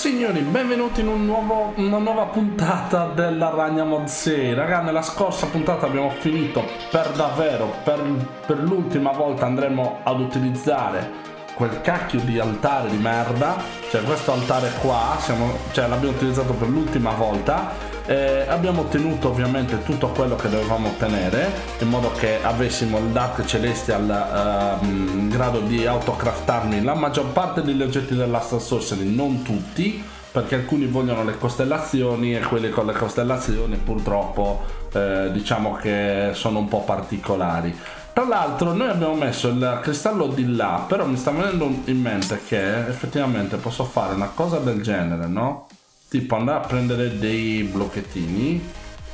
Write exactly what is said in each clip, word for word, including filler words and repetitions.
Signori, benvenuti in un nuovo, una nuova puntata della Ragna Mod sei. Raga, nella scorsa puntata abbiamo finito per davvero, per, per l'ultima volta andremo ad utilizzare quel cacchio di altare di merda. Cioè questo altare qua, siamo, cioè, l'abbiamo utilizzato per l'ultima volta. Eh, abbiamo ottenuto ovviamente tutto quello che dovevamo ottenere, in modo che avessimo il Dark Celestial uh, grado di autocraftarmi la maggior parte degli oggetti dell'Astral Sorcery, non tutti, perché alcuni vogliono le costellazioni e quelli con le costellazioni purtroppo eh, diciamo che sono un po' particolari. Tra l'altro noi abbiamo messo il cristallo di là, però mi sta venendo in mente che effettivamente posso fare una cosa del genere, no? Tipo andare a prendere dei blocchettini,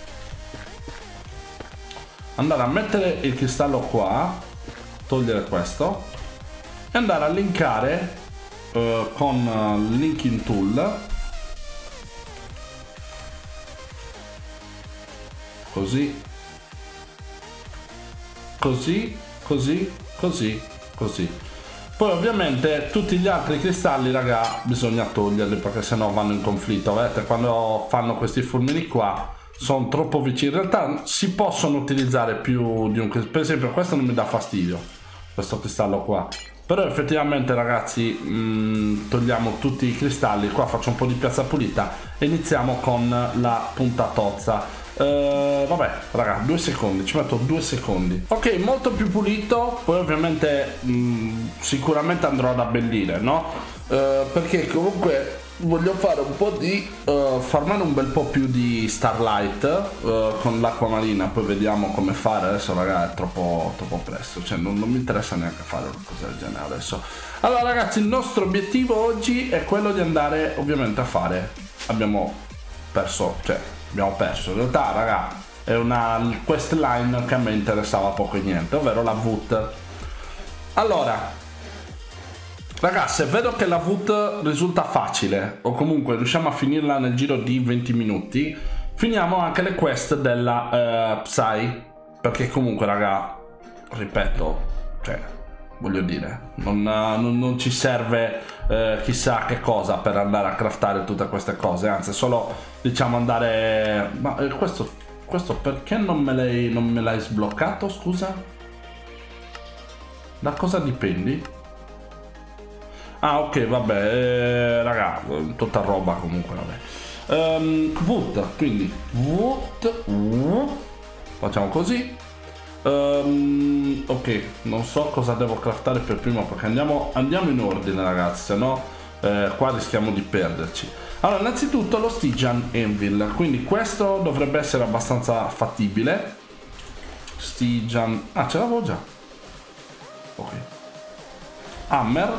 andare a mettere il cristallo qua, togliere questo e andare a linkare uh, con uh, linking tool, così, così, così, così, così. Poi ovviamente tutti gli altri cristalli, raga, bisogna toglierli perché sennò vanno in conflitto. Vedete, quando fanno questi fulmini qua sono troppo vicini. In realtà si possono utilizzare più di un cristallo. Per esempio questo non mi dà fastidio, questo cristallo qua. Però effettivamente, ragazzi, mh, togliamo tutti i cristalli. Qua faccio un po' di piazza pulita e iniziamo con la puntatozza. Uh, vabbè, raga, due secondi, ci metto due secondi. Ok, molto più pulito. Poi ovviamente mh, sicuramente andrò ad abbellire, no? Uh, perché comunque voglio fare un po' di uh, farmare un bel po' più di starlight uh, con l'acqua marina. Poi vediamo come fare. Adesso, raga, è troppo, troppo presto. Cioè non, non mi interessa neanche fare una cosa del genere adesso. Allora, ragazzi, il nostro obiettivo oggi è quello di andare ovviamente a fare. Abbiamo perso, cioè abbiamo perso in realtà, raga, è una quest line che a me interessava poco e niente, ovvero la V U T. Allora, ragazzi, se vedo che la V U T risulta facile o comunque riusciamo a finirla nel giro di venti minuti, finiamo anche le quest della uh, Psy, perché comunque, raga, ripeto, cioè voglio dire, non, non, non ci serve eh, chissà che cosa per andare a craftare tutte queste cose, anzi solo, diciamo, andare... Ma eh, questo, questo perché non me l'hai non me l'hai sbloccato, scusa? Da cosa dipendi? Ah, ok, vabbè, eh, raga, tutta roba comunque, vabbè. Um, V U T, quindi V U T, facciamo così. Um, ok, non so cosa devo craftare per prima, perché andiamo, andiamo in ordine, ragazzi, se no eh, qua rischiamo di perderci. Allora, innanzitutto lo Stygian Anvil, quindi questo dovrebbe essere abbastanza fattibile. Stygian, ah, ce l'avevo già. Ok. Hammer.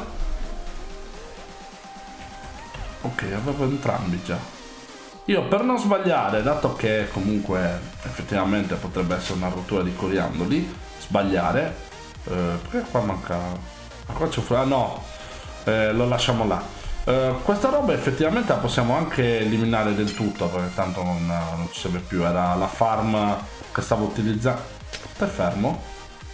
Ok, avevo entrambi già. Io, per non sbagliare, dato che comunque effettivamente potrebbe essere una rottura di coriandoli, sbagliare, eh, perché qua manca, ah, qua c'è fuori, ah no, eh, lo lasciamo là. Eh, questa roba effettivamente la possiamo anche eliminare del tutto, perché tanto non, non ci serve più. Era la farm che stavo utilizzando. Stai fermo?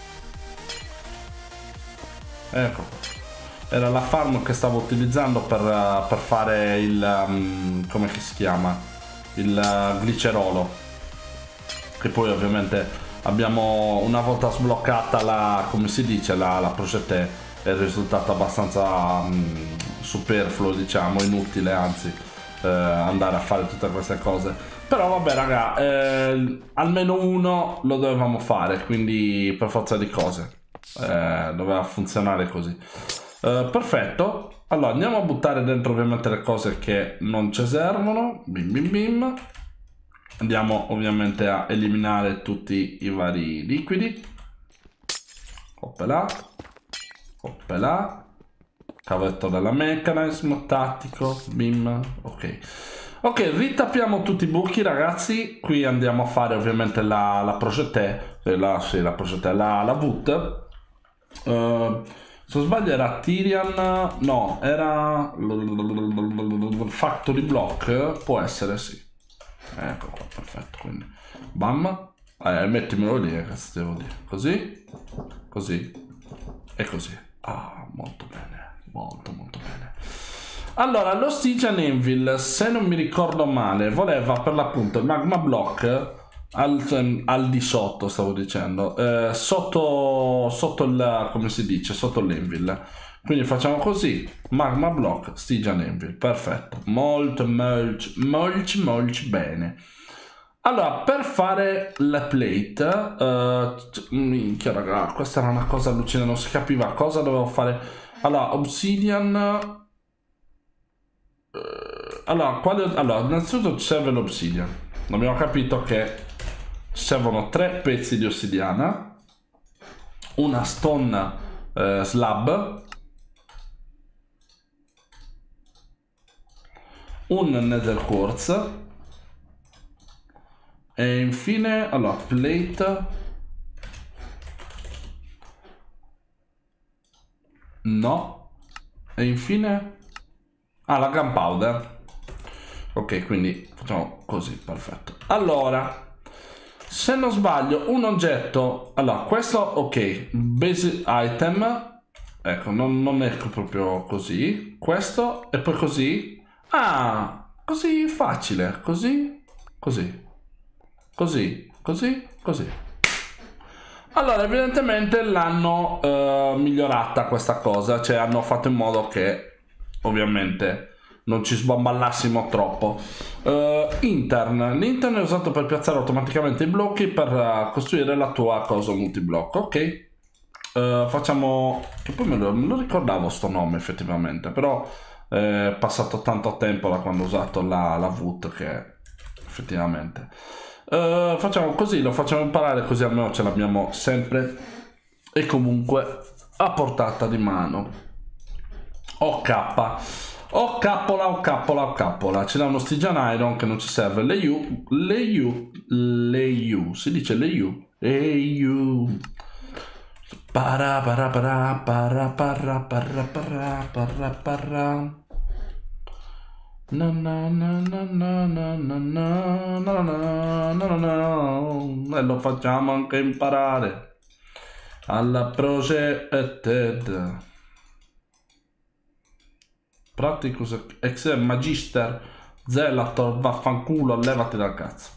Ecco qua. Era la farm che stavo utilizzando per, uh, per fare il, um, come si chiama, il uh, glicerolo, che poi ovviamente abbiamo, una volta sbloccata la, come si dice, la, la Progetè, è risultato abbastanza um, superfluo, diciamo, inutile anzi, eh, andare a fare tutte queste cose. Però vabbè, raga, eh, almeno uno lo dovevamo fare, quindi per forza di cose eh, doveva funzionare così. Uh, perfetto, allora andiamo a buttare dentro ovviamente le cose che non ci servono. Bim bim bim. Andiamo ovviamente a eliminare tutti i vari liquidi. Hoppela, hoppela. Cavetto della mechanism, tattico, bim, ok. Ok, ritappiamo tutti i buchi, ragazzi. Qui andiamo a fare ovviamente la, la Progetè, la, sì, la Progetè, la, la V U T. Uh, Se non sbaglio era Tyrian, no, era Factory Block, può essere, sì. Ecco qua, perfetto, quindi bam, eh, mettimelo lì, che cazzo devo dire, così, così e così. Ah, molto bene, molto molto bene. Allora, lo Stygian Anvil, se non mi ricordo male, voleva per l'appunto il magma block al, al di sotto, stavo dicendo, eh, sotto, sotto il, come si dice, sotto l'Anvil. Quindi facciamo così, magma block, Stygian Anvil, perfetto, molto, molto, molto, molto bene. Allora, per fare la plate, uh, minchia raga, questa era una cosa allucinante, non si capiva cosa dovevo fare. Allora, obsidian... Uh, allora, quale... allora, innanzitutto ci serve l'obsidian. Abbiamo capito che ci servono tre pezzi di ossidiana, una stone uh, slab, un nether quartz e infine, allora, plate, no, e infine, ah, la gunpowder. Ok, quindi facciamo così, perfetto. Allora, se non sbaglio, un oggetto, allora, questo, ok, basic item, ecco, non, non è proprio così, questo, e poi così, ah, così facile, così, così. Così, così, così. Allora, evidentemente l'hanno eh, migliorata questa cosa, cioè hanno fatto in modo che ovviamente non ci sbamballassimo troppo. Uh, intern. L'intern è usato per piazzare automaticamente i blocchi per uh, costruire la tua cosa multiblocco. Ok. Uh, facciamo... che poi me lo, me lo ricordavo sto nome effettivamente, però è passato tanto tempo da quando ho usato la, la V U T che effettivamente... Uh, facciamo così, lo facciamo imparare così almeno ce l'abbiamo sempre e comunque a portata di mano. Ok, o cappola o cappola o cappola, ce l'ha uno Stygian Iron che non ci serve, le U, le U, le U, si dice le U, e U. Para para para para para para para para para. No no no no no no no no no no no no, e lo facciamo anche imparare alla projected Practicus ex magister Zelator, vaffanculo, levati dal cazzo.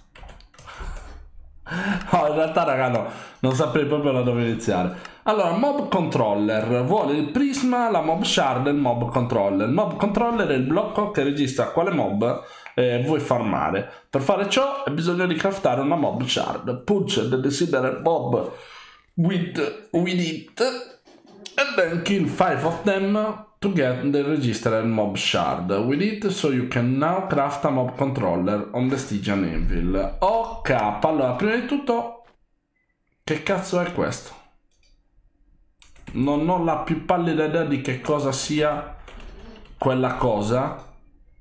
No, in realtà raga no, non saprei proprio da dove iniziare. Allora, mob controller vuole il prisma, la mob shard e il mob controller. Il mob controller è il blocco che registra quale mob eh, vuoi farmare. Per fare ciò hai bisogno di craftare una mob shard. Punch the desiderate mob with, with it and then kill five of them to get the registered mob shard with it, so you can now craft a mob controller on the Stygian Anvil. Ok, allora prima di tutto, che cazzo è questo? Non ho la più pallida idea di che cosa sia quella cosa.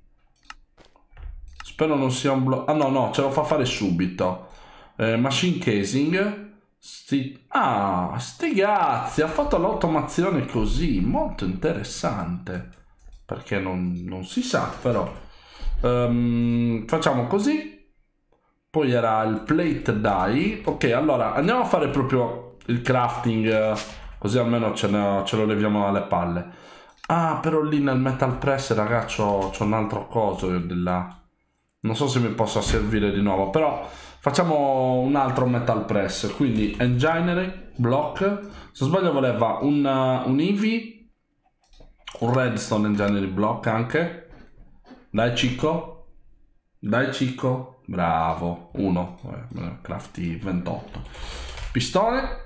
Spero non sia un blocco. Ah no, no, ce lo fa fare subito. Eh, machine casing. Sti... Ah, sti cazzi, ha fatto l'automazione così, molto interessante. Perché non, non si sa, però. Um, facciamo così. Poi era il plate die. Ok, allora andiamo a fare proprio il crafting. Così almeno ce, ne, ce lo leviamo dalle palle. Ah, però lì nel metal press, ragazzi, c'ho un altro coso io di là. Non so se mi possa servire di nuovo, però facciamo un altro metal press. Quindi engineering, block. Se sbaglio voleva un, uh, un Eevee, un redstone engineering block anche. Dai Cicco. Dai Cicco. Bravo. Uno. Eh, crafty ventotto. Pistone.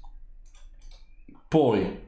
Poi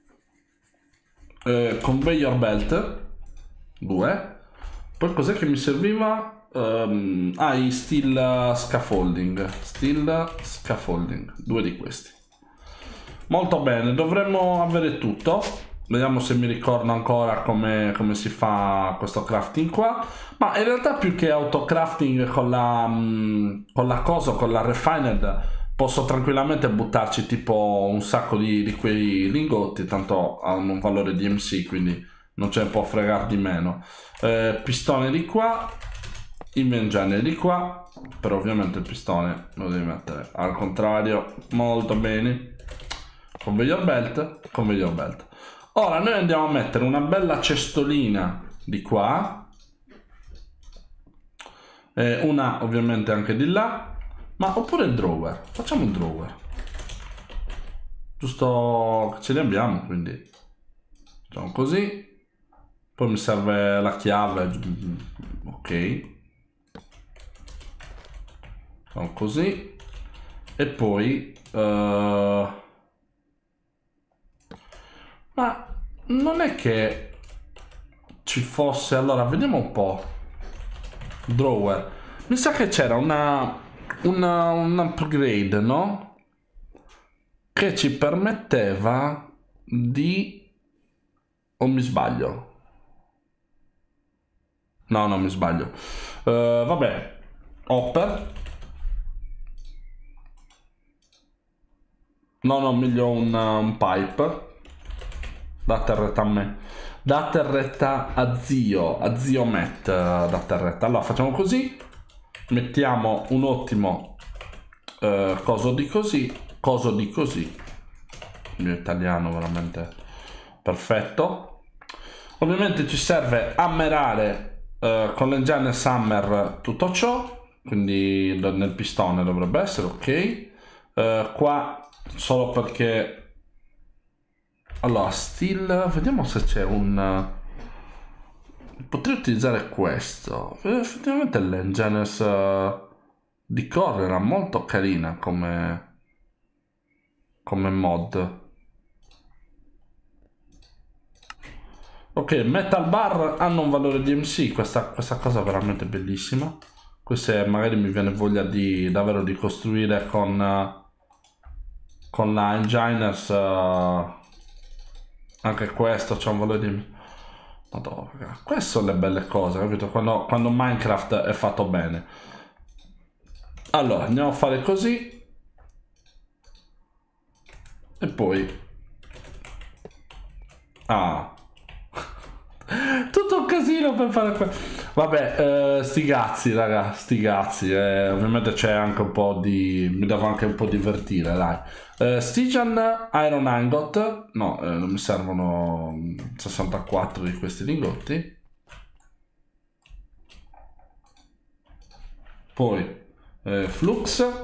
eh, conveyor belt due. Poi cos'è che mi serviva? Um, ah, i steel scaffolding. Steel scaffolding, due di questi. Molto bene, dovremmo avere tutto. Vediamo se mi ricordo ancora come, come si fa questo crafting qua. Ma in realtà più che autocrafting con la, um, con la cosa, con la refined, posso tranquillamente buttarci tipo un sacco di, di quei lingotti, tanto hanno un valore di M C, quindi non ce ne può fregare di meno. Eh, pistone di qua, invengiane di qua, però ovviamente il pistone lo devi mettere al contrario, molto bene. Conveyor belt, conveyor belt. Ora noi andiamo a mettere una bella cestolina di qua, e una ovviamente anche di là, ma oppure il drawer, facciamo un drawer, giusto che ce li abbiamo, quindi facciamo così, poi mi serve la chiave, ok, facciamo così, e poi uh... ma non è che ci fosse, allora vediamo un po', drawer, mi sa che c'era una, una un upgrade, no? Che ci permetteva di, o mi sbaglio? No, non mi sbaglio. Uh, vabbè, hopper. No, no, meglio un, un pipe. Date retta a me. Date retta a zio, a zio Matt. Date retta. Allora facciamo così. Mettiamo un ottimo uh, coso di così, coso di così. Il mio italiano veramente perfetto. Ovviamente ci serve hammerare uh, con l'engine hammer tutto ciò, quindi nel pistone dovrebbe essere ok. Uh, qua solo perché, allora steel, vediamo se c'è un, potrei utilizzare questo, effettivamente l'engine uh, di core era molto carina come come mod. Ok, metal bar hanno un valore di M C, questa, questa cosa è veramente bellissima. Questa magari mi viene voglia di davvero di costruire con uh, con la Enginers, uh, anche questo c'è un valore di... Madonna, raga. Queste sono le belle cose, capito? Quando, quando Minecraft è fatto bene. Allora, andiamo a fare così. E poi... Ah... tutto un casino per fare questo. Vabbè, eh, sti cazzi, raga, sti cazzi. Eh, ovviamente c'è anche un po' di... mi devo anche un po' divertire, dai. Eh, Stygian Iron Ingot. No, eh, non mi servono sessantaquattro di questi lingotti. Poi eh, Flux.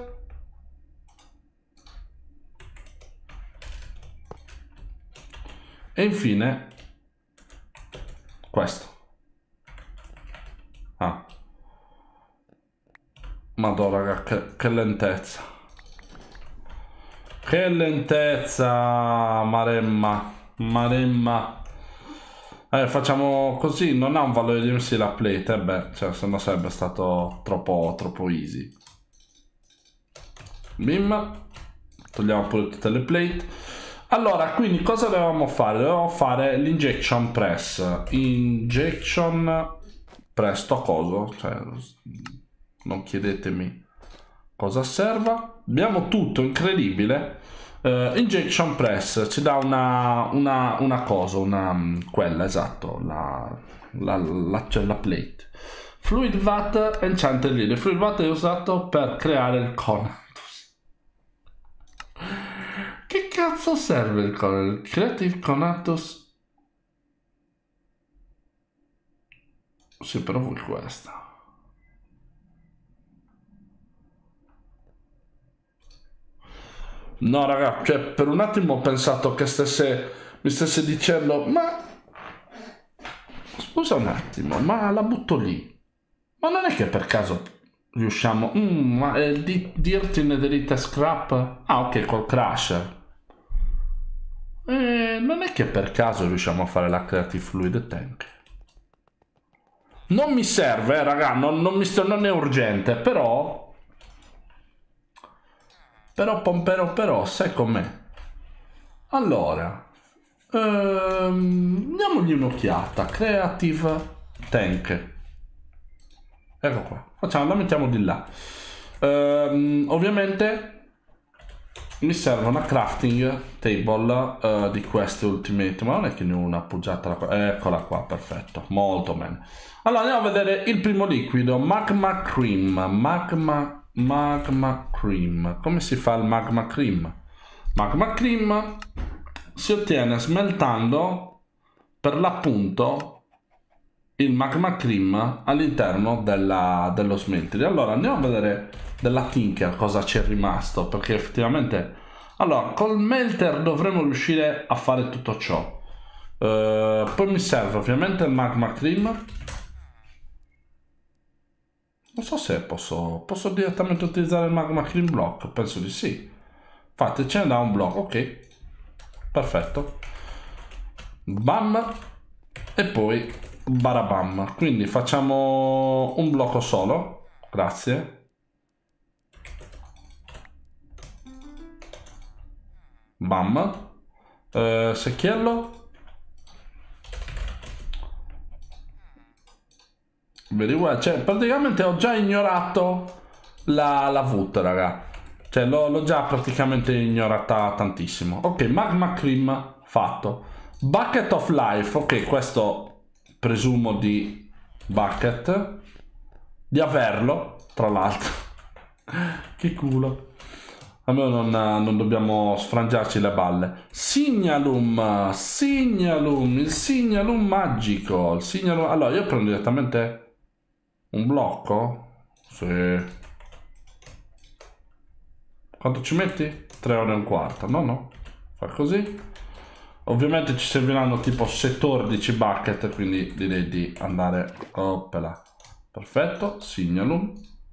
E infine questo. Ah. Madonna, raga, che, che lentezza. Che lentezza, Maremma. Maremma. Eh, facciamo così, non ha un valore di M C la plate, eh beh, cioè, se no sarebbe stato troppo, troppo easy. Bim. Togliamo pure tutte le plate. Allora, quindi cosa dovevamo fare? Dovevamo fare l'injection press. Injection press, sto coso, cioè, non chiedetemi cosa serva. Abbiamo tutto, incredibile. Uh, injection press ci dà una, una, una cosa, una, quella, esatto, la, la, la, cioè la plate. Fluid Vat Enchanted Lily. Fluid Vat è usato per creare il Conatus. Che cazzo serve il Conatus? Creative Conatus. Sì, però vuoi questa. No, raga, cioè per un attimo ho pensato che stesse, mi stesse dicendo, ma scusa un attimo, ma la butto lì. Ma non è che per caso riusciamo... Mm, ma è di dirti netherite scrap? Ah, ok, col crusher. Eh, non è che per caso riusciamo a fare la Creative Fluid Tank. Non mi serve, eh, raga, non, non, mi sto, non è urgente, però... Però, pompero, però, sai com'è? Allora, ehm, diamogli un'occhiata. Creative Tank. Ecco qua. Facciamo, la mettiamo di là. Ehm, ovviamente mi serve una crafting table uh, di queste ultimate. Ma non è che ne ho una appoggiata alla... Eccola qua, perfetto. Molto bene. Allora, andiamo a vedere il primo liquido. Magma Cream. Magma... Magma Cream. Come si fa il Magma Cream? Magma Cream si ottiene smeltando per l'appunto il magma cream all'interno dello smelter. Allora andiamo a vedere della Tinker cosa c'è rimasto, perché effettivamente allora col melter dovremo riuscire a fare tutto ciò. Uh, poi mi serve ovviamente il magma cream. Non so se posso posso direttamente utilizzare il magma cream block, penso di sì. Infatti ce ne dà un blocco, ok, perfetto, bam, e poi barabam. Quindi facciamo un blocco solo, grazie, bam, eh, secchiello, vedi, cioè praticamente ho già ignorato la, la voot, raga, cioè l'ho già praticamente ignorata tantissimo. Ok, magma cream fatto. Bucket of life, ok, questo presumo di bucket di averlo, tra l'altro. Che culo, almeno non, non dobbiamo sfrangiarci le balle. Signalum, signalum, il signalum magico, il signalum... Allora io prendo direttamente un blocco. Sì. Quanto ci metti? tre ore e un quarto. No, no. Fa così. Ovviamente ci serviranno tipo settordici bucket, quindi direi di andare... Oppela. Perfetto. Signalum.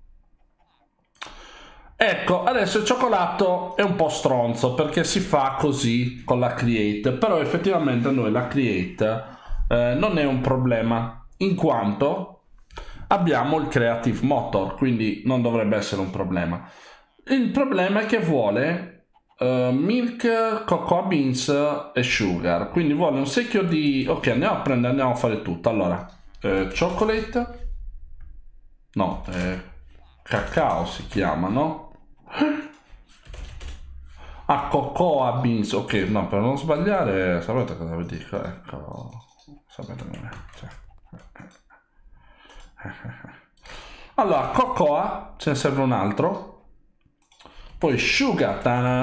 Ecco, adesso il cioccolato è un po' stronzo perché si fa così con la create. Però effettivamente a noi la create eh, non è un problema, in quanto abbiamo il creative motor, quindi non dovrebbe essere un problema. Il problema è che vuole uh, milk, cocoa beans e sugar, quindi vuole un secchio di... Ok, andiamo a prendere, andiamo a fare tutto. Allora, eh, chocolate, no, eh, cacao si chiama, no? Ah, cocoa beans, ok, no, per non sbagliare, sapete cosa vi dico? Ecco, sapete come cioè. Allora, cocoa, ce ne serve un altro. Poi sugar,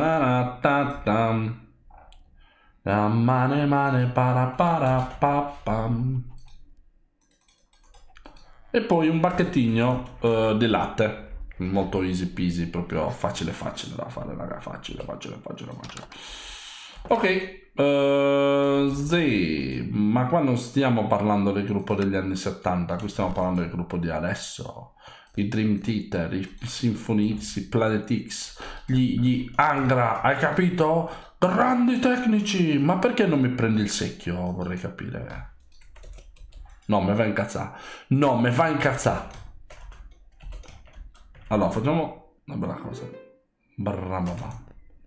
mane mane para para papam. E poi un bacchettino uh, di latte, molto easy peasy, proprio facile facile da fare, raga, facile facile facile facile. Ok, uh, sì, ma qua non stiamo parlando del gruppo degli anni settanta, qui stiamo parlando del gruppo di adesso. I Dream Theater, i Symphony X, i Planet X, gli, gli Angra, hai capito? Grandi tecnici! Ma perché non mi prendi il secchio? Vorrei capire. No, mi va a incazzare. No, mi va a incazzare. Allora, facciamo una bella cosa. Brava.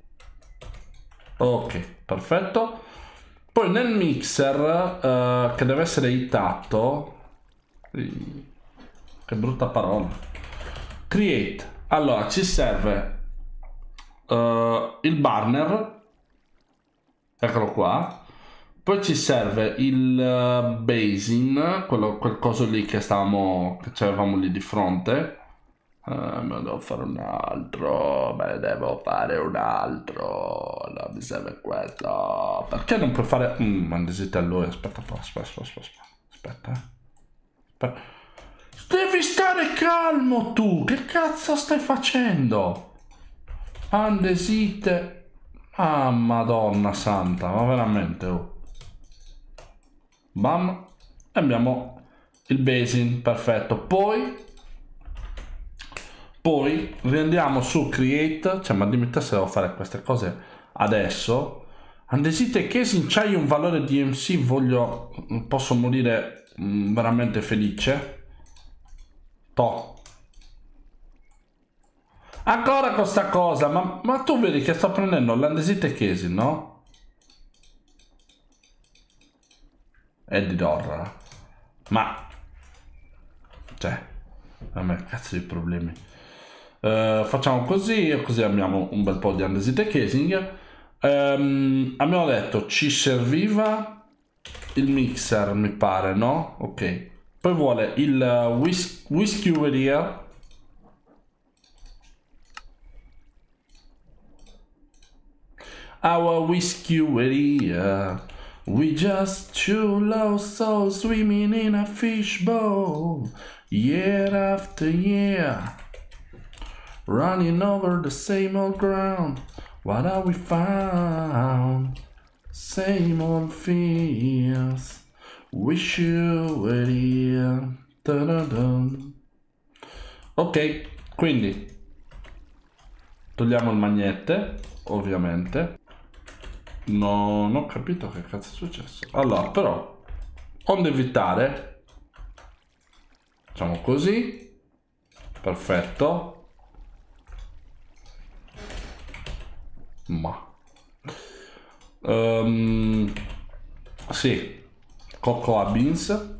Ok, perfetto. Poi nel mixer, uh, che deve essere itato... Che brutta parola. Create. Allora, ci serve uh, il burner. Eccolo qua. Poi ci serve il uh, basin, quello, quel coso lì che stavamo, che avevamo lì di fronte. Uh, me ne devo fare un altro. Me ne devo fare un altro. No, mi serve questo. Perché non puoi fare... Mm, mandesite a lui. Aspetta, aspetta, aspetta, aspetta. Aspetta, eh. Aspetta. Devi stare calmo tu, che cazzo stai facendo? Andesite. Ah, madonna santa, ma veramente, oh. Bam. E abbiamo il basin, perfetto. Poi Poi riandiamo su create. Cioè, ma dimmi te se devo fare queste cose adesso. Andesite che se c'hai un valore di M C voglio... Posso morire mh, veramente felice. To. Ancora con sta cosa, ma, ma tu vedi che sto prendendo l'andesite Casey, no? Eddie Dorra. Ma... Cioè... A me cazzo di problemi. Uh, facciamo così, e così abbiamo un bel po' di andesite casing. Um, abbiamo detto ci serviva il mixer, mi pare, no? Ok. Poi vuole il uh, whisk whiskey our whiskey We just two lost souls swimming in a fishbowl, year after year, running over the same old ground. What have we found? Same old fears. Wish you were here. Ta-da-dum. Ok, quindi togliamo il magnete, ovviamente. No, non ho capito che cazzo è successo. Allora, però, onde evitare, facciamo così. Perfetto. Ma um, sì, cocoa beans.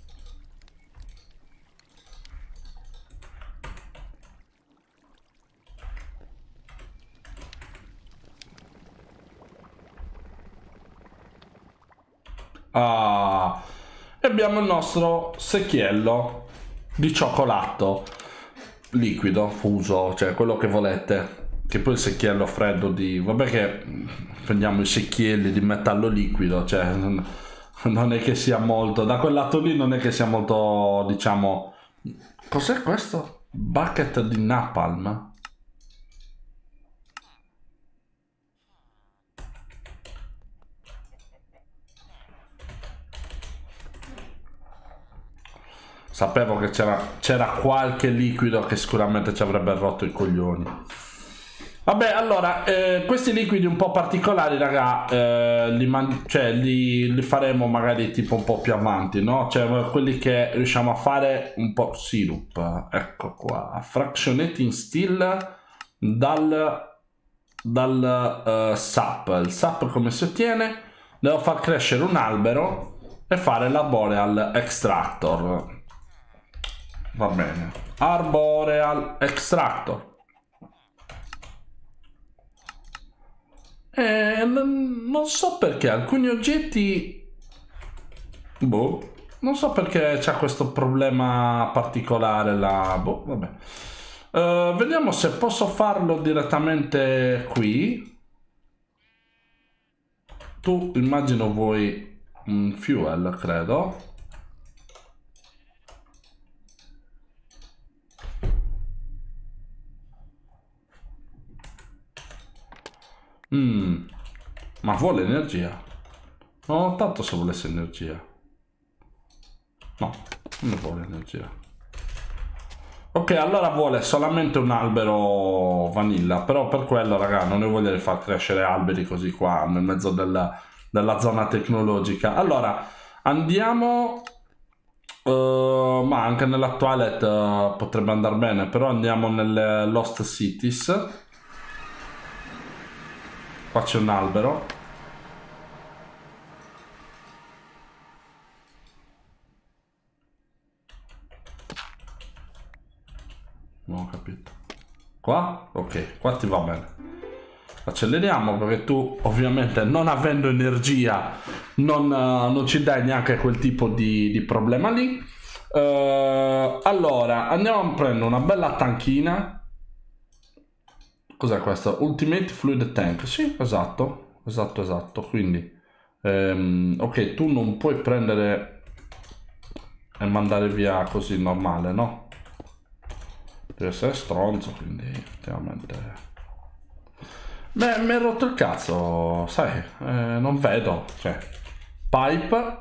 Ah, e abbiamo il nostro secchiello di cioccolato liquido, fuso, cioè quello che volete. Che poi il secchiello freddo di... Vabbè che prendiamo i secchielli di metallo liquido, cioè non, non è che sia molto... Da quel lato lì non è che sia molto, diciamo... Cos'è questo? Bucket di napalm? Sapevo che c'era qualche liquido che sicuramente ci avrebbe rotto i coglioni. Vabbè, allora, eh, questi liquidi un po' particolari, raga, eh, li, cioè, li, li faremo magari tipo un po' più avanti, no? Cioè, quelli che riusciamo a fare un po' sirup, ecco qua, fractionating still dal, dal uh, sap. Il sap come si ottiene? Devo far crescere un albero e fare l'arboreal extractor. Va bene, arboreal extractor. Eh, non so perché alcuni oggetti, boh, non so perché c'è questo problema particolare là, boh, vabbè. Uh, vediamo se posso farlo direttamente qui. Tu immagino vuoi un fuel, credo. Mm, ma vuole energia? No, tanto se volesse energia. No, non vuole energia. Ok, allora vuole solamente un albero vanilla. Però per quello, raga, non ne voglio far crescere alberi così qua nel mezzo della, della zona tecnologica. Allora, andiamo... Uh, ma anche nella Twilight uh, potrebbe andare bene. Però andiamo nelle Lost Cities. Qua c'è un albero. Non ho capito. Qua? Ok, qua ti va bene. Acceleriamo perché tu ovviamente non avendo energia non, uh, non ci dai neanche quel tipo di, di problema lì. Uh, allora, andiamo a prendere una bella tanchina. Cos'è questo? Ultimate Fluid Tank. Sì, esatto. Esatto, esatto. Quindi, ehm, ok, tu non puoi prendere e mandare via così normale, no? Deve essere stronzo, quindi effettivamente... Beh, mi è rotto il cazzo, sai? Eh, non vedo. Cioè, pipe...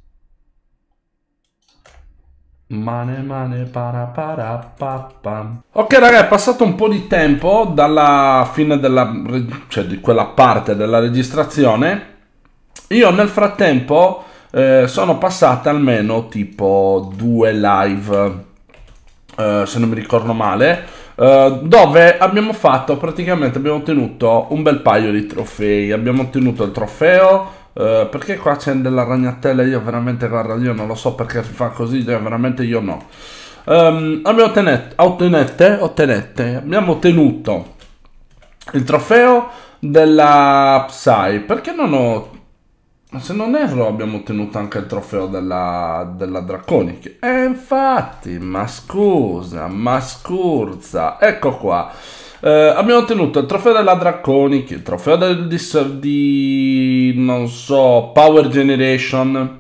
Mane mane para para pa, pa. Ok raga, è passato un po' di tempo dalla fine della, cioè di quella parte della registrazione. Io nel frattempo eh, sono passate almeno tipo due live, eh, se non mi ricordo male, eh, dove abbiamo fatto praticamente, abbiamo ottenuto un bel paio di trofei. Abbiamo ottenuto il trofeo. Uh, perché qua c'è della ragnatela? Io veramente, guarda, io non lo so perché si fa così, veramente io no. Um, abbiamo ottenete, ottenete, ottenete, abbiamo ottenuto il trofeo della Psy. Perché non ho... Se non erro abbiamo ottenuto anche il trofeo della, della Draconic. E infatti, ma scusa, ma scurza, ecco qua. Eh, abbiamo ottenuto il trofeo della Draconic, il trofeo del dis di non so, Power Generation,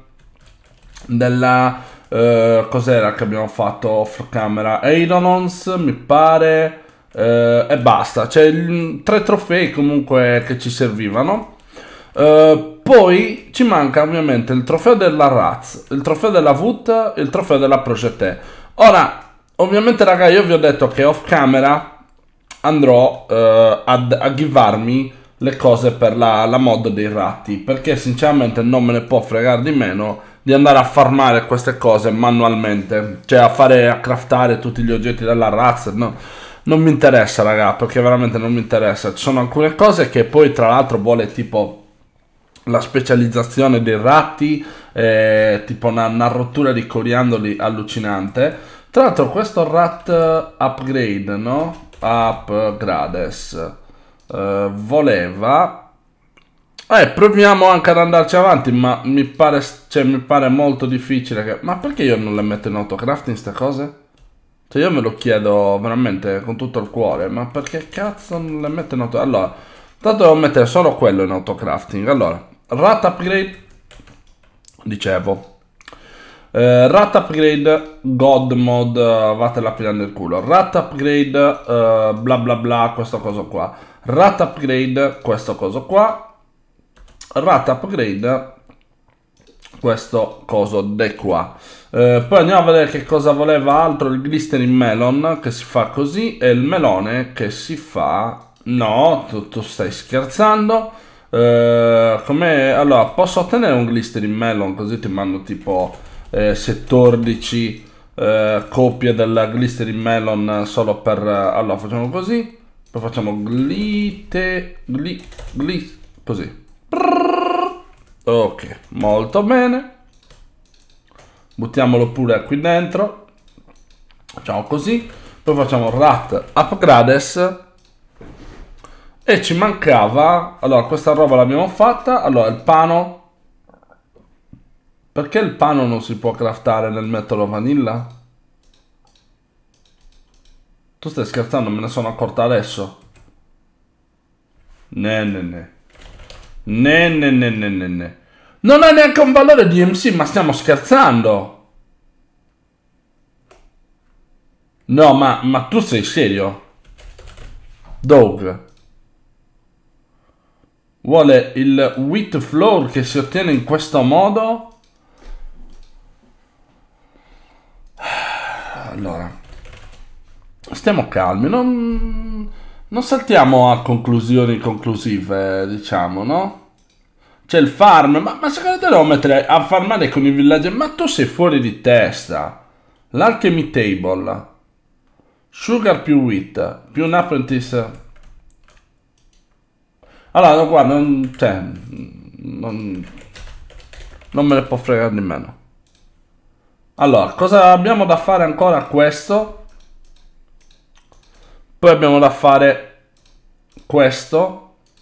della eh, cos'era che abbiamo fatto off camera, Eironons mi pare, eh, e basta. C'è tre trofei comunque che ci servivano. Uh, poi ci manca ovviamente il trofeo della Raz, il trofeo della Vut e il trofeo della Progetè. Ora, ovviamente raga, io vi ho detto che off camera andrò uh, ad, a givarmi le cose per la, la mod dei ratti, perché sinceramente non me ne può fregare di meno di andare a farmare queste cose manualmente, cioè a fare, a craftare tutti gli oggetti della Raz, no? Non mi interessa raga, perché veramente non mi interessa. Ci sono alcune cose che poi tra l'altro vuole tipo la specializzazione dei ratti, eh, tipo una, una rottura di coriandoli allucinante. Tra l'altro questo rat upgrade, no? Upgrades eh, voleva, eh, proviamo anche ad andarci avanti, ma mi pare, cioè, mi pare molto difficile che... Ma perché io non le metto in autocrafting queste cose? Cioè io me lo chiedo veramente con tutto il cuore, ma perché cazzo non le metto in autocrafting? Allora, tanto devo mettere solo quello in autocrafting. Allora, rat upgrade, dicevo, eh, rat upgrade god mod, uh, vatela pilando il culo. Rat upgrade uh, bla bla bla, questo coso qua. Rat upgrade, questo coso qua. Rat upgrade, questo coso di qua. Eh, poi andiamo a vedere che cosa voleva altro. Il glycerin melon che si fa così, e il melone che si fa... No, tu, tu stai scherzando. Eh, come... Allora, posso ottenere un glycerin melon, così ti mando tipo eh, settordici eh, copie del glycerin melon solo per... Allora, facciamo così. Poi facciamo glite... Gli... Gli... Così. Ok, molto bene. Buttiamolo pure qui dentro. Facciamo così. Poi facciamo rat upgrades. E ci mancava... Allora, questa roba l'abbiamo fatta. Allora, il pano. Perché il pano non si può craftare nel metodo vanilla? Tu stai scherzando? Me ne sono accorta adesso. Ne ne ne. Ne ne ne ne ne ne. Non ha neanche un valore di M C, ma stiamo scherzando. No, ma, ma tu sei serio? Dog vuole il wheat flour che si ottiene in questo modo? Allora, stiamo calmi, non, non saltiamo a conclusioni conclusive, diciamo, no? C'è il farm, ma, ma secondo te devo mettere a farmare con i villager? Ma tu sei fuori di testa. L'alchemy table, sugar più wheat più un apprentice. Allora, no, guarda, non, cioè, non, non me ne può fregare di meno. Allora, cosa abbiamo da fare ancora? Questo. Poi abbiamo da fare questo.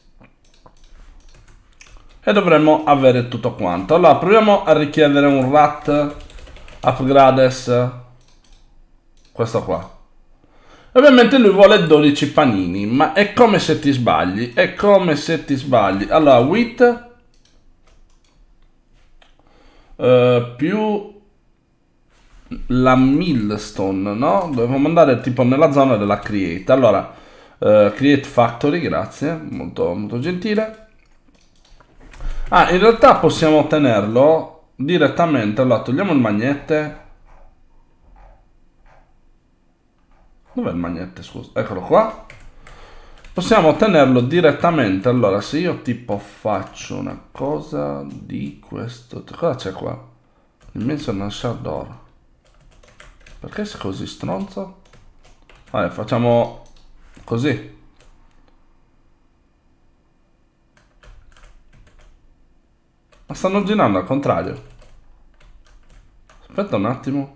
E dovremmo avere tutto quanto. Allora, proviamo a richiedere un rat upgrades. Questo qua. Ovviamente lui vuole dodici panini, ma è come se ti sbagli, è come se ti sbagli. Allora, wheat uh, più la millstone, no? Dobbiamo andare tipo nella zona della create. Allora, uh, create factory, grazie, molto, molto gentile. Ah, in realtà possiamo ottenerlo direttamente. Allora, togliamo il magnete. Dov'è il magnete, scusa? Eccolo qua. Possiamo ottenerlo direttamente. Allora, se io tipo faccio una cosa di questo... Cosa c'è qua? Dimensional shard door. Perché sei così stronzo? Vabbè, facciamo così. Ma stanno girando al contrario. Aspetta un attimo.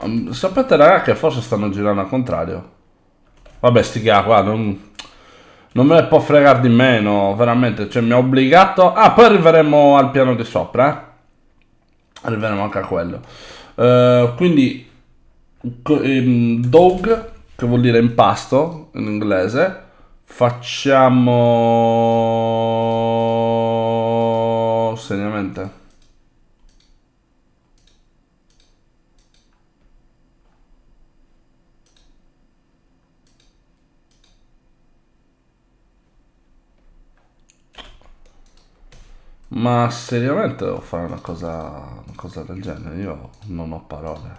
Sapete raga che forse stanno girando al contrario. Vabbè sti qua non... Non me ne può fregare di meno, veramente, cioè mi ha obbligato... Ah, poi arriveremo al piano di sopra, eh. Arriveremo anche a quello. Uh, quindi, um, dog, che vuol dire impasto in inglese, facciamo... seriamente. Ma seriamente devo fare una cosa, una cosa del genere? Io non ho parole.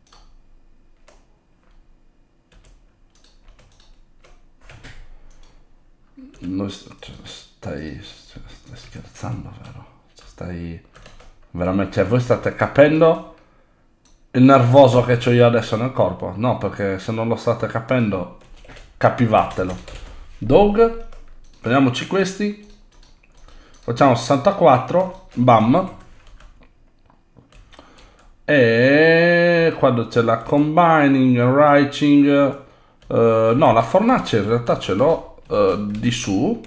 Noi cioè, stai, cioè, stai scherzando, vero? Cioè, stai veramente, cioè voi state capendo il nervoso che ho io adesso nel corpo? No, perché se non lo state capendo, capivatelo. Dog, prendiamoci questi. Facciamo sessantaquattro, bam. E quando c'è la combining, writing, uh, no, la fornace in realtà ce l'ho uh, di su.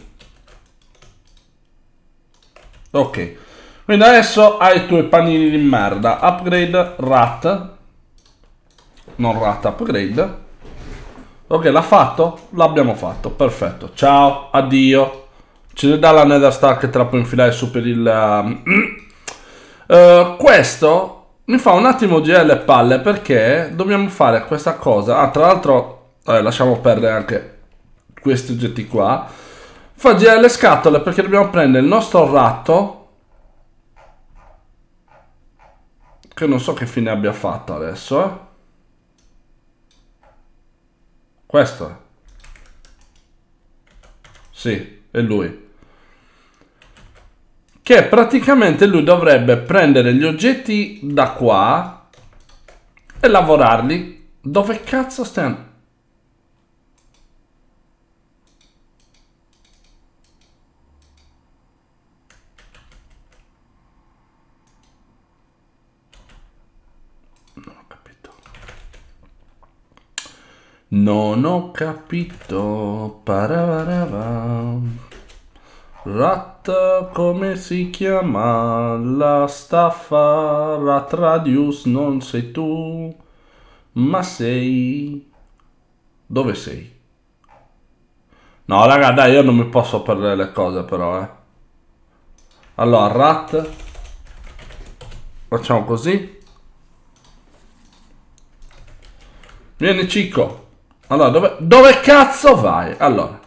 Ok, quindi adesso hai i tuoi panini di merda. Upgrade rat, non rat, upgrade. Ok, l'ha fatto? L'abbiamo fatto, perfetto. Ciao, addio. Ce ne dà la Nether Star che te la puoi infilare su per il... Uh, uh, questo mi fa un attimo girare le palle perché dobbiamo fare questa cosa. Ah, tra l'altro, eh, lasciamo perdere anche questi oggetti qua. Fa girare le scatole perché dobbiamo prendere il nostro ratto, che non so che fine abbia fatto adesso, eh. Questo è. Sì, è lui. Che praticamente lui dovrebbe prendere gli oggetti da qua e lavorarli. Dove cazzo stiamo? Non ho capito. Non ho capito. Paravarava. Rat, come si chiama la staffa? Rat Radius non sei tu, ma sei... Dove sei? No raga, dai, io non mi posso perdere le cose però, eh. Allora, rat, facciamo così. Vieni Cicco. Allora, dove, dove cazzo vai? Allora.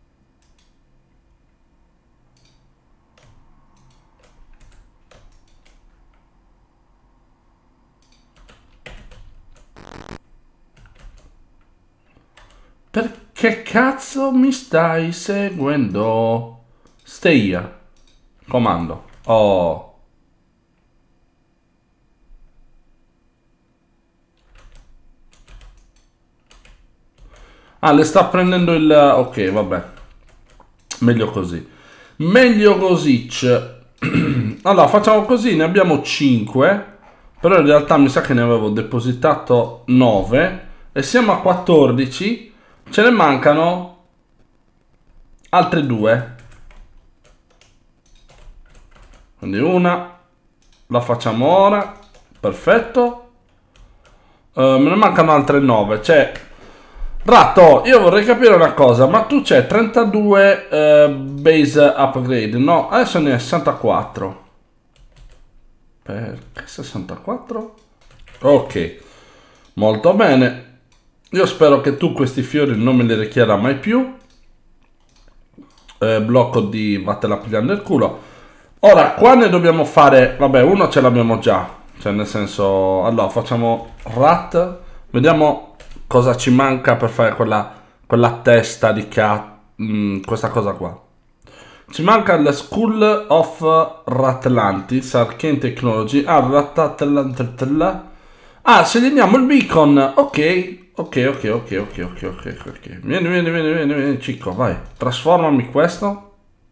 Perché cazzo mi stai seguendo? Stay here. Comando. Oh. Ah, le sta prendendo il... Ok, vabbè. Meglio così. Meglio così. Allora, facciamo così. Ne abbiamo cinque. Però in realtà mi sa che ne avevo depositato nove. E siamo a quattordici. Ce ne mancano altre due. Quindi una la facciamo ora. Perfetto. uh, Me ne mancano altre nove. Cioè, ratto, io vorrei capire una cosa. Ma tu c'è trentadue uh, base upgrade? No, adesso ne è sessantaquattro. Perché sessantaquattro? Ok, molto bene. Io spero che tu questi fiori non me li richieda mai più. eh, Blocco di vattela pigliando il culo. Ora qua ne dobbiamo fare. Vabbè, uno ce l'abbiamo già. Cioè nel senso. Allora facciamo rat. Vediamo cosa ci manca per fare quella, quella testa di cat. mm, Questa cosa qua. Ci manca il School of Ratlantis Arcane Technology. Ah, Ratatlantis. Ah, scegliamo il beacon. Ok. Ok, ok, ok, ok, ok, ok, ok. Vieni, vieni, vieni, vieni, vieni, Cicco, vai. Trasformami questo.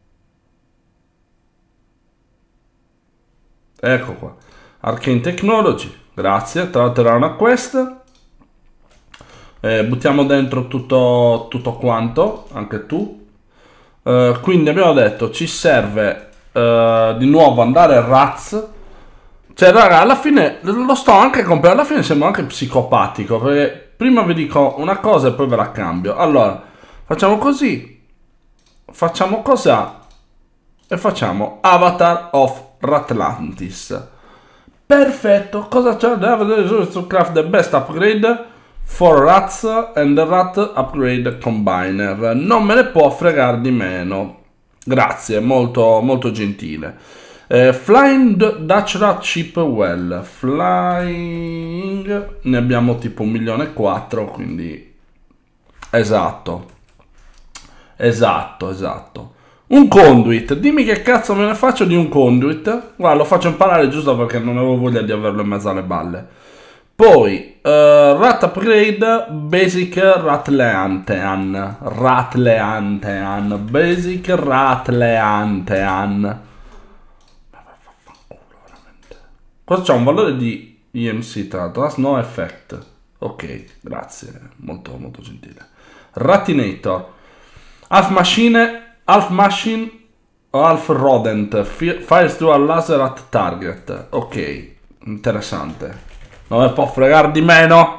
Ecco qua. Arcane Technology. Grazie. Tra l'altro era una quest. Eh, buttiamo dentro tutto, tutto quanto. Anche tu. Uh, quindi abbiamo detto ci serve uh, di nuovo andare a Raz. Cioè raga, alla fine lo sto anche comprando. Alla fine sembra anche psicopatico, perché prima vi dico una cosa e poi ve la cambio. Allora facciamo così, facciamo cosa e facciamo Avatar of Ratlantis. Perfetto. Cosa c'è da vedere su Craft the best upgrade for rats and the rat upgrade combiner. Non me ne può fregare di meno. Grazie, molto molto gentile. eh, Flying Dutch Rat Ship Well. Flying ne abbiamo tipo un milione e quattro, quindi esatto esatto esatto. Un conduit, dimmi che cazzo me ne faccio di un conduit. Guarda, lo faccio imparare giusto perché non avevo voglia di averlo in mezzo alle balle. Poi, uh, rat upgrade, basic ratleantean. Ratleantean, basic ratleantean. Cosa c'ha un valore di E M C tra l'altro? No effect. Ok, grazie, molto molto gentile. Ratinator, half machine. Half machine o half rodent fires to a laser at target. Ok, interessante. Non me può fregare di meno.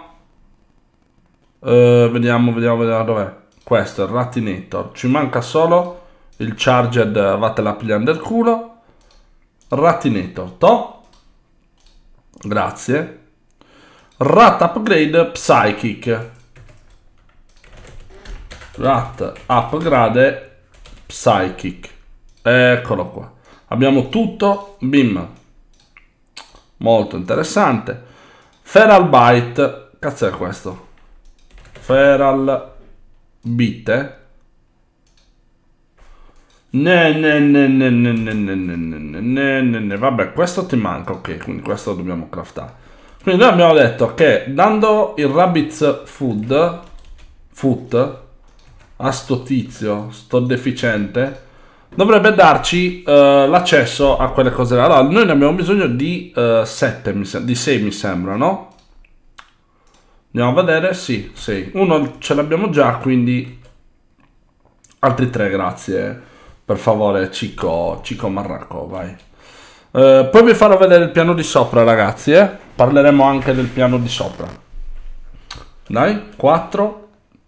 uh, Vediamo, vediamo, vediamo dov'è. Questo è il Ratinator. Ci manca solo il Charged. Vattela a pigliare del culo. Ratinator, to. Grazie. Rat upgrade Psychic. Rat upgrade Psychic. Eccolo qua. Abbiamo tutto. Bim. Molto interessante. Feral Bite. Cazzo è questo? Feral Bite. Ne ne ne ne ne ne ne ne ne ne ne. Vabbè, questo ti manca. Ok, quindi questo lo dobbiamo craftare. Quindi noi abbiamo detto che dando il Rabbit's Food Food a sto tizio, sto deficiente, dovrebbe darci uh, l'accesso a quelle cose là. Allora, noi ne abbiamo bisogno di uh, sette, mi di sei mi sembra, no? Andiamo a vedere, sì, sei. Uno ce l'abbiamo già, quindi altri tre, grazie. Per favore, Cico, Cico Marracco, vai. Uh, poi vi farò vedere il piano di sopra, ragazzi, eh? Parleremo anche del piano di sopra. Dai, quattro.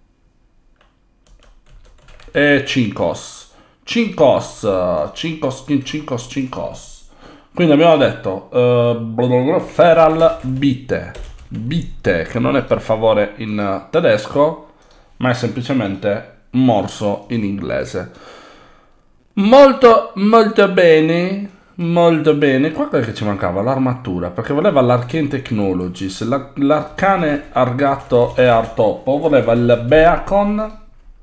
E cinque. cinque. cinque, cinque, cinque. Quindi abbiamo detto uh, Feral Bite. Bite, che non è per favore in tedesco, ma è semplicemente morso in inglese. Molto, molto bene. Molto bene. Qua che ci mancava l'armatura, perché voleva l'Arcane Technologies, l'Arcane Argatto e Artopo, voleva il Beacon.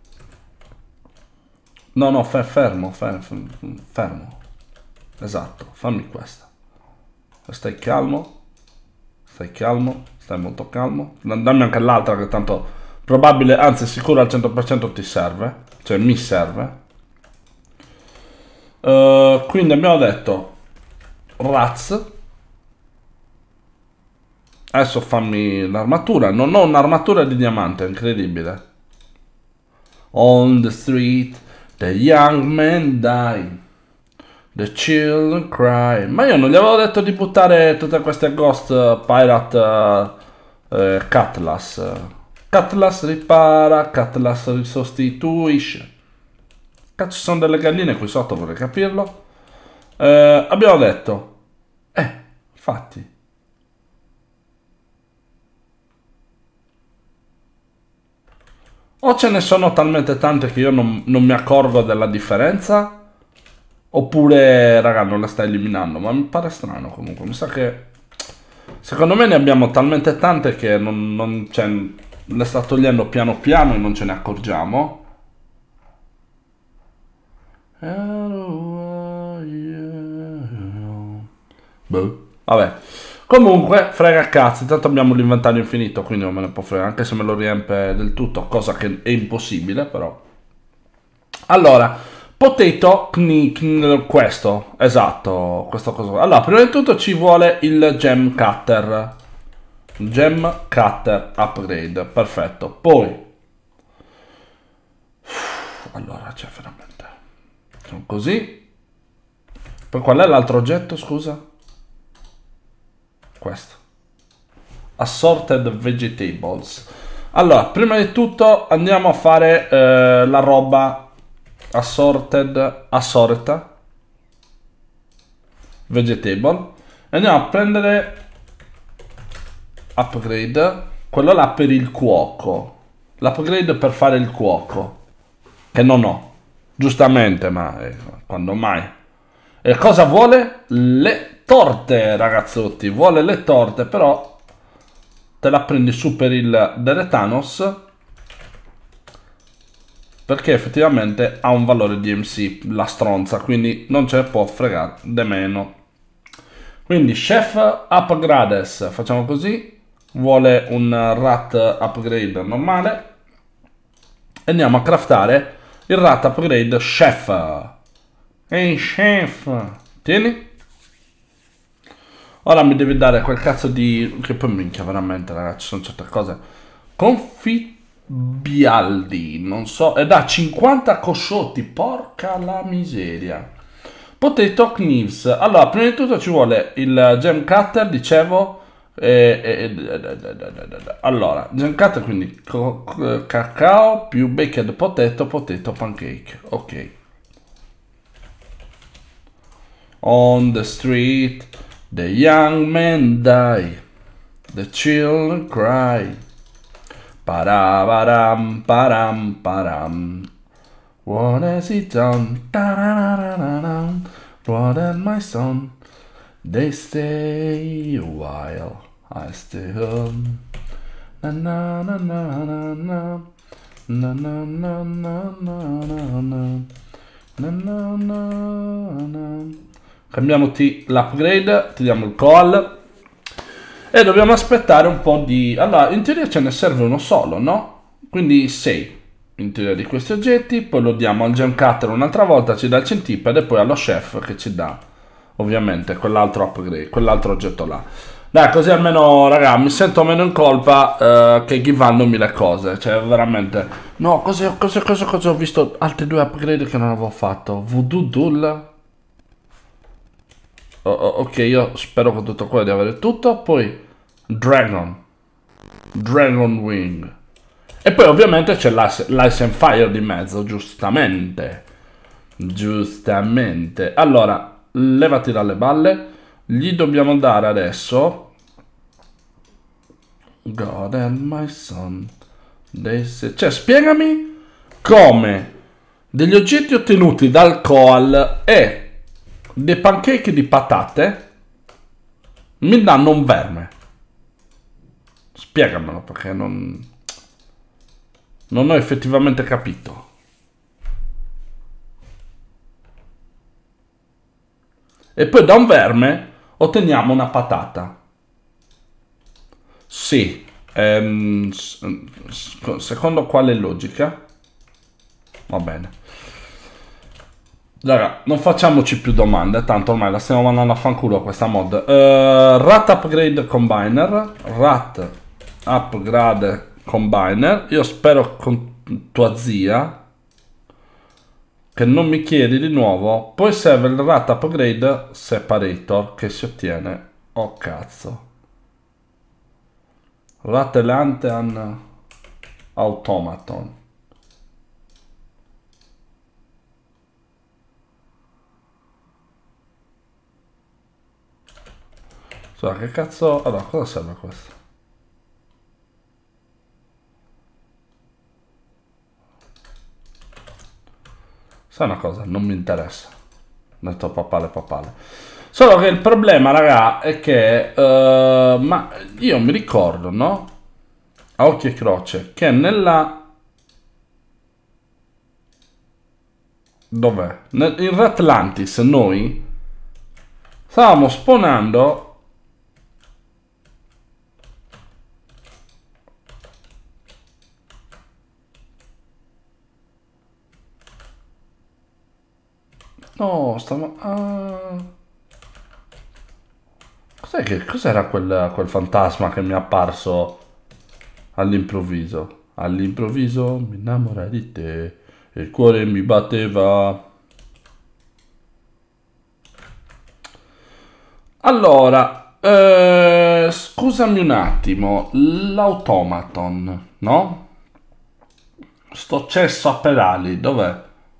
No, no, fermo, fermo, fermo. Esatto, fammi questa. Stai calmo. Stai calmo, stai molto calmo. Dammi anche l'altra che tanto probabile, anzi sicuro al cento per cento ti serve. Cioè mi serve. Uh, quindi abbiamo detto Raz. Adesso fammi l'armatura. Non ho un'armatura di diamante, incredibile. On the street the young men die, the children cry. Ma io non gli avevo detto di buttare tutte queste Ghost Pirate uh, uh, Cutlass. Cutlass ripara, Cutlass risostituisce. Cazzo, ci sono delle galline qui sotto, vorrei capirlo. Uh, abbiamo detto, eh, infatti. O ce ne sono talmente tante che io non, non mi accorgo della differenza, oppure, raga, non le sta eliminando. Ma mi pare strano comunque. Mi sa che, secondo me ne abbiamo talmente tante che non, non cioè, le sta togliendo piano piano e non ce ne accorgiamo. Boh. Vabbè. Comunque, frega cazzi, tanto abbiamo l'inventario infinito, quindi non me ne può fregare, anche se me lo riempie del tutto, cosa che è impossibile, però. Allora, potato, kni, kni, questo, esatto, questo cosa. Allora, prima di tutto ci vuole il gem cutter. Gem cutter upgrade, perfetto. Poi, allora, c'è veramente... Facciamo così. Poi qual è l'altro oggetto, scusa? Questo. Assorted vegetables. Allora, prima di tutto andiamo a fare eh, la roba assorted, assorta vegetable. E andiamo a prendere upgrade, quello là per il cuoco. L'upgrade per fare il cuoco, che non ho, giustamente, ma eh, quando mai? E cosa vuole? Le torte, ragazzotti, vuole le torte, però te la prendi su per il Deretanos, perché effettivamente ha un valore di M C, la stronza, quindi non ce ne può fregare de meno. Quindi chef upgrades, facciamo così, vuole un rat upgrade normale, e andiamo a craftare il rat upgrade chef. Ehi chef, tieni. Ora mi devi dare quel cazzo di... che poi minchia veramente ragazzi, sono certe cose. Confibialdi, non so, e da cinquanta cosciotti, porca la miseria. Potato knives. Allora, prima di tutto ci vuole il gem cutter, dicevo. E, e, e, allora, gem cutter, quindi cacao più baked potato, potato pancake. Ok. On the street, the young men die, the children cry. Parabaram, param, param. What has he done? What has my son? They stay a while, I stay home. Na na na na na na. Na na na na na na na. Na na na na. Cambiamoti l'upgrade, ti diamo il coal. E dobbiamo aspettare un po' di... Allora, in teoria ce ne serve uno solo, no? Quindi sei in teoria di questi oggetti. Poi lo diamo al gem cutter un'altra volta, ci dà il centipede. E poi allo chef che ci dà, ovviamente, quell'altro upgrade, quell'altro oggetto là. Dai, così almeno, raga, mi sento meno in colpa eh, che givando mille cose. Cioè, veramente... No, cosa, cosa, cosa, cosa ho visto? Altri due upgrade che non avevo fatto. Voodoo Doll. Oh, oh, ok, io spero con tutto quello di avere tutto. Poi Dragon Dragon Wing. E poi ovviamente c'è l'Ice and Fire di mezzo, giustamente. Giustamente. Allora, levati dalle balle. Gli dobbiamo dare adesso God and my son. Cioè, spiegami come degli oggetti ottenuti dal coal e dei pancake di patate mi danno un verme. Spiegamelo, perché non non ho effettivamente capito. E poi da un verme otteniamo una patata. Sì, ehm, secondo quale logica? Va bene. Raga, non facciamoci più domande, tanto ormai la stiamo mandando a fanculo questa mod. Uh, Rat Upgrade Combiner. Rat Upgrade Combiner. Io spero con tua zia che non mi chiedi di nuovo. Poi serve il Rat Upgrade Separator che si ottiene. Oh cazzo. Rat Lantean Automaton. Scusa, che cazzo... Allora, cosa serve questo? Sai una cosa, non mi interessa. Ho detto papale papale. Solo che il problema, raga, è che... Uh, ma io mi ricordo, no? A occhio e croce, che nella... Dov'è? In Ratlantis noi stavamo spawnando... No, stavo... Ah. Cos'è che... Cos'era quel, quel fantasma che mi è apparso all'improvviso? All'improvviso mi innamorai di te, il cuore mi batteva. Allora, eh, scusami un attimo, l'automaton, no? Sto cesso a pedali, dov'è?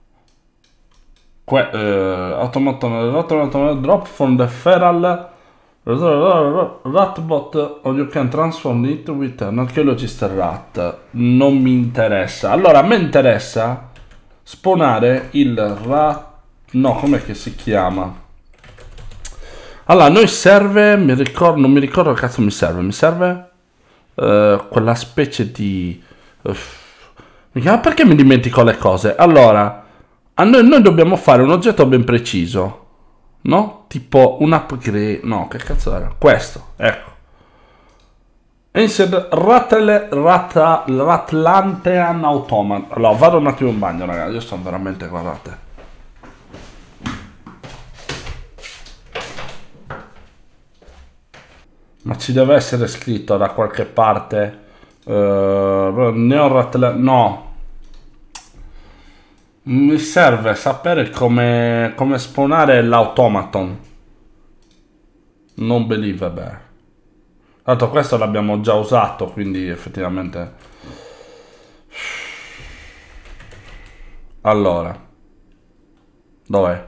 Que eh, automaton, automaton drop from the feral ratbot or you can transform it with an archaeologist rat. Non mi interessa. Allora, a me interessa spawnare il rat... No, com'è che si chiama? Allora, a noi serve, mi ricordo, non mi ricordo che cazzo mi serve, mi serve uh, quella specie di... Uh, ma perché mi dimentico le cose? Allora, a noi, noi dobbiamo fare un oggetto ben preciso, no? Tipo un upgrade, no, che cazzo era? Questo, ecco. Insert Rattle, Rata, Ratlantean Automat. Allora, vado un attimo in bagno, ragazzi, io sto veramente, guardate. Ma ci deve essere scritto da qualche parte uh, Neorat... No. Mi serve sapere come, come spawnare l'automaton. Non believable. Tanto questo l'abbiamo già usato, quindi effettivamente... Allora. Dov'è?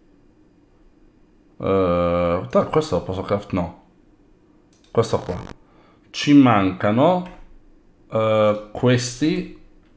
Uh, questo lo posso craft... No. Questo qua. Ci mancano uh, questi.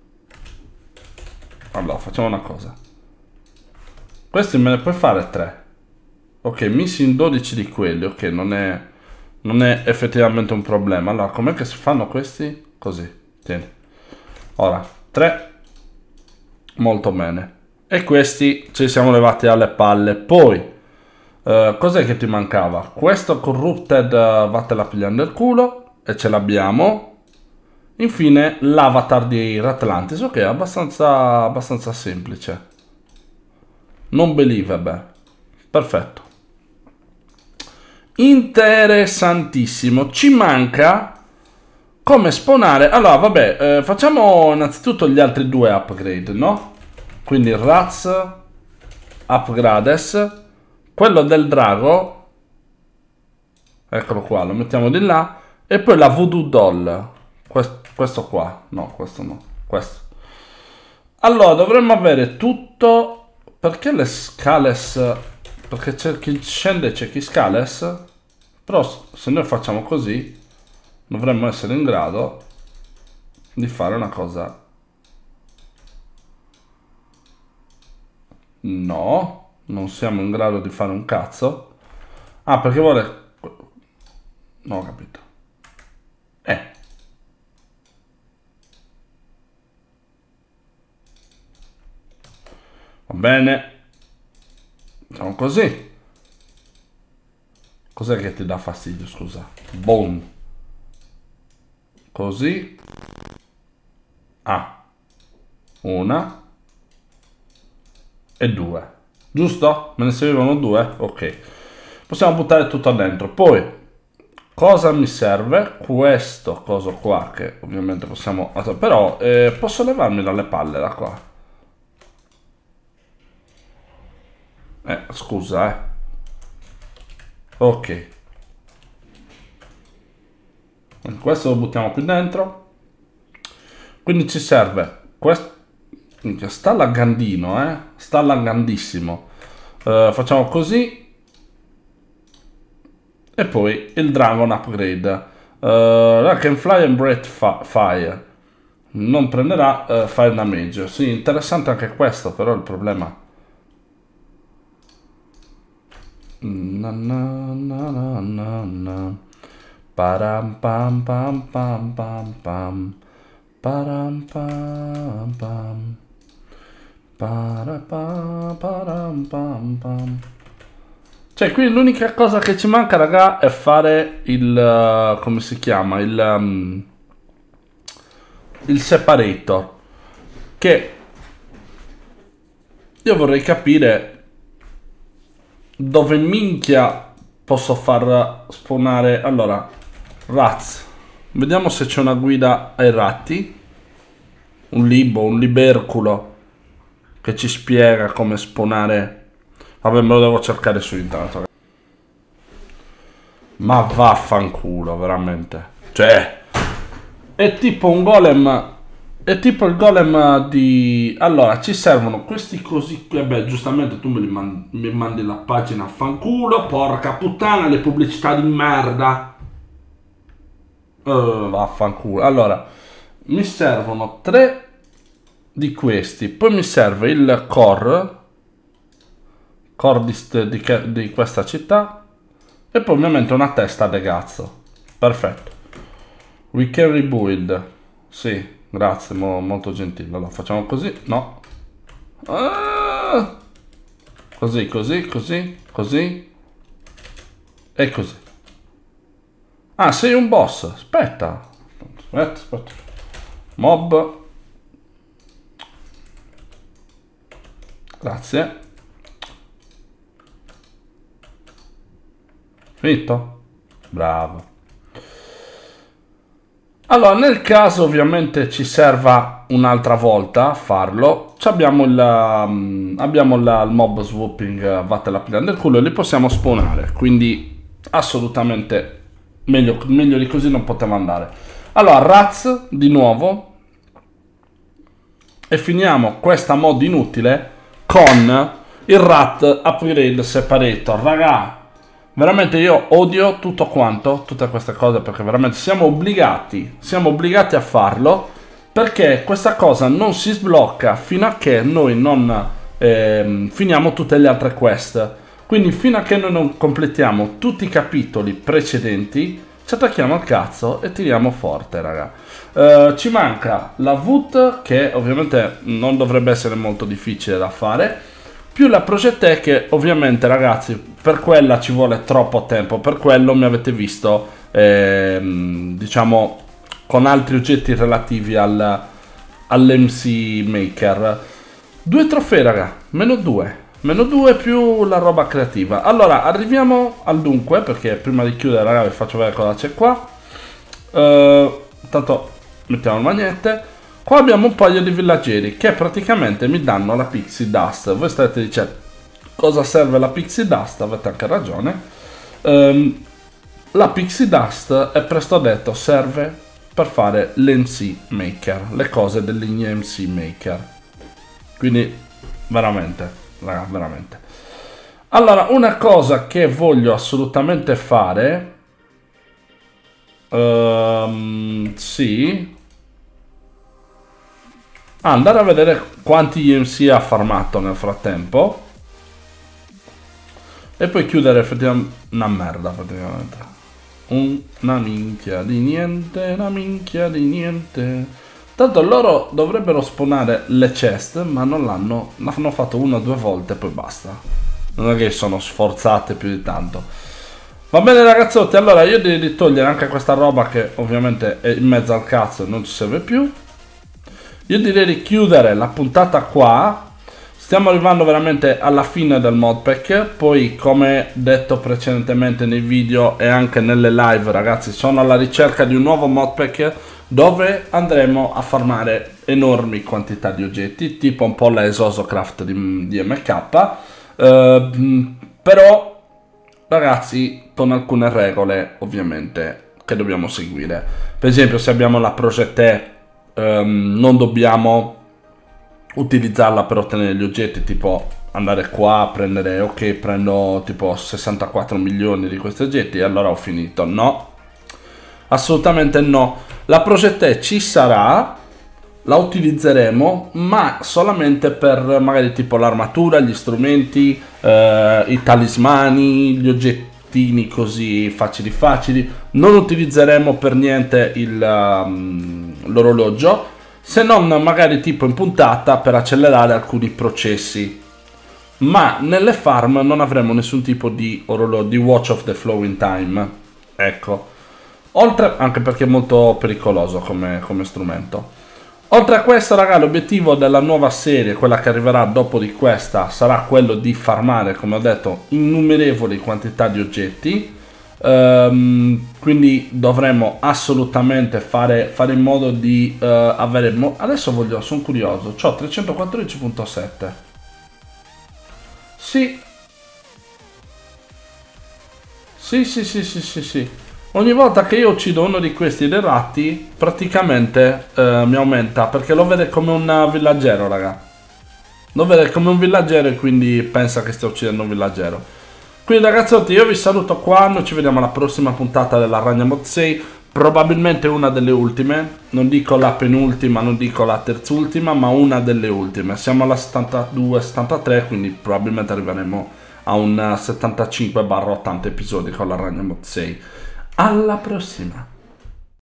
Allora, facciamo una cosa. Questi me ne puoi fare tre. Ok, missing dodici di quelli. Ok, non è, non è effettivamente un problema. Allora, com'è che si fanno questi? Così, tieni. Ora, tre. Molto bene. E questi ci siamo levati alle palle. Poi... Uh, cos'è che ti mancava? Questo corrupted uh, vattela a pigliare nel culo e ce l'abbiamo. Infine l'avatar di Ratlantis. Ok, abbastanza, abbastanza semplice. Non believable. Perfetto. Interessantissimo. Ci manca come spawnare. Allora vabbè, eh, facciamo innanzitutto gli altri due upgrade, no? Quindi Rats Upgrades. Quello del drago, eccolo qua, lo mettiamo di là. E poi la Voodoo Doll, questo, questo qua, no, questo no, questo. Allora, dovremmo avere tutto. Perché le scales? Perché c'è chi scende e c'è chi scales. Però se noi facciamo così, dovremmo essere in grado di fare una cosa. No. Non siamo in grado di fare un cazzo. Ah, perché vuole... Non ho capito. Eh. Va bene. Facciamo così. Cos'è che ti dà fastidio, scusa? Boom. Così. Ah. Una. E due. Giusto? Me ne servivano due? Ok. Possiamo buttare tutto dentro. Poi, cosa mi serve? Questo coso qua, che ovviamente possiamo... Però, eh, posso levarmi dalle palle da qua. Eh, scusa, eh. Ok. Questo lo buttiamo qui dentro. Quindi ci serve questo. Sta laggandino, eh? Sta laggandissimo. Uh, facciamo così. E poi il Dragon Upgrade. Uh, can fly and breathe fire. Non prenderà uh, fire damage. Sì, interessante anche questo, però il problema... Na na na na na na. Param pam pam pam pam pam. Param pam pam. Pam pam pam. Cioè qui l'unica cosa che ci manca, raga, è fare il uh, come si chiama il um, il separator, che io vorrei capire dove minchia posso far spawnare. Allora, rats, vediamo se c'è una guida ai ratti, un libro, un liberculo che ci spiega come spawnare. Vabbè, me lo devo cercare su internet. Ma vaffanculo, veramente. Cioè, è tipo un golem. È tipo il golem di... Allora, ci servono questi così... Vabbè, giustamente tu me li mandi, mi mandi la pagina a fanculo. Porca puttana, le pubblicità di merda. Uh, vaffanculo. Allora, mi servono tre di questi. Poi mi serve il core. Core di, di, di questa città. E poi ovviamente una testa de cazzo. Perfetto. We can rebuild. Sì. Grazie, mo, molto gentile. Allora, facciamo così. No. Ah! Così, così, così, così. E così. Ah, sei un boss. Aspetta. Aspetta, aspetta. Mob. Grazie. Finito? Bravo. Allora, nel caso ovviamente ci serva un'altra volta a farlo, abbiamo il, um, abbiamo la, il mob swooping uh, vatte la pila del culo e li possiamo spawnare, quindi assolutamente meglio, meglio di così non poteva andare. Allora, Raz di nuovo e finiamo questa mod inutile con il Rat Upgrade Separator, raga. Veramente io odio tutto quanto, tutte queste cose, perché veramente siamo obbligati, siamo obbligati a farlo, perché questa cosa non si sblocca fino a che noi non eh, finiamo tutte le altre quest. Quindi fino a che noi non completiamo tutti i capitoli precedenti, ci attacchiamo al cazzo e tiriamo forte, raga. Uh, ci manca la Voot, che ovviamente non dovrebbe essere molto difficile da fare, più la Project che ovviamente, ragazzi, per quella ci vuole troppo tempo, per quello mi avete visto ehm, diciamo con altri oggetti relativi al, all'M C Maker. Due trofei, raga, meno due, meno due più la roba creativa. Allora arriviamo al dunque, perché prima di chiudere, raga, vi faccio vedere cosa c'è qua. Uh, tanto mettiamo le magnette. Qua abbiamo un paio di villaggeri che praticamente mi danno la Pixie Dust. Voi state dicendo cosa serve la Pixie Dust? Avete anche ragione. Um, la Pixie Dust è presto detto serve per fare l'M C Maker, le cose dell'M C Maker. Quindi veramente, raga, veramente. Allora, una cosa che voglio assolutamente fare, um, sì. Ah, andare a vedere quanti I M C ha farmato nel frattempo e poi chiudere effettivamente una merda praticamente, una minchia di niente, una minchia di niente. Tanto loro dovrebbero spawnare le chest, ma non l'hanno, l'hanno fatto una o due volte e poi basta, non è che sono sforzate più di tanto. Va bene ragazzotti, allora io direi di togliere anche questa roba che ovviamente è in mezzo al cazzo e non ci serve più. Io direi di chiudere la puntata qua. Stiamo arrivando veramente alla fine del modpack. Poi, come detto precedentemente nei video e anche nelle live, ragazzi, sono alla ricerca di un nuovo modpack dove andremo a farmare enormi quantità di oggetti, tipo un po' la Esosocraft di, di M K. Uh, però, ragazzi, con alcune regole ovviamente che dobbiamo seguire. Per esempio, se abbiamo la Project Um, non dobbiamo utilizzarla per ottenere gli oggetti, tipo andare qua a prendere, ok, prendo tipo sessantaquattro milioni di questi oggetti e allora ho finito. No, assolutamente no. La Project ci sarà, la utilizzeremo, ma solamente per magari tipo l'armatura, gli strumenti, eh, i talismani, gli oggettini così facili facili. Non utilizzeremo per niente il um, l'orologio, se non magari tipo in puntata per accelerare alcuni processi, ma nelle farm non avremo nessun tipo di orologio, di watch of the flowing time, ecco. Oltre, anche perché è molto pericoloso come, come strumento. Oltre a questo, raga, l'obiettivo della nuova serie, quella che arriverà dopo di questa, sarà quello di farmare, come ho detto, innumerevoli quantità di oggetti. Um, quindi dovremo assolutamente fare, fare in modo di uh, avere mo adesso voglio, sono curioso, c'ho trecentoquattordici virgola sette. Sì, Sì, sì, sì, sì, sì, sì. Ogni volta che io uccido uno di questi dei ratti, praticamente eh, mi aumenta, perché lo vede come un villaggero, raga. Lo vede come un villaggero e quindi pensa che stia uccidendo un villaggero. Quindi ragazzotti, io vi saluto qua, noi ci vediamo alla prossima puntata della Ragna Mod sei, probabilmente una delle ultime, non dico la penultima, non dico la terzultima, ma una delle ultime. Siamo alla settantadue settantatré, quindi probabilmente arriveremo a un settantacinque ottanta episodi con la Ragna Mod sei. Alla prossima!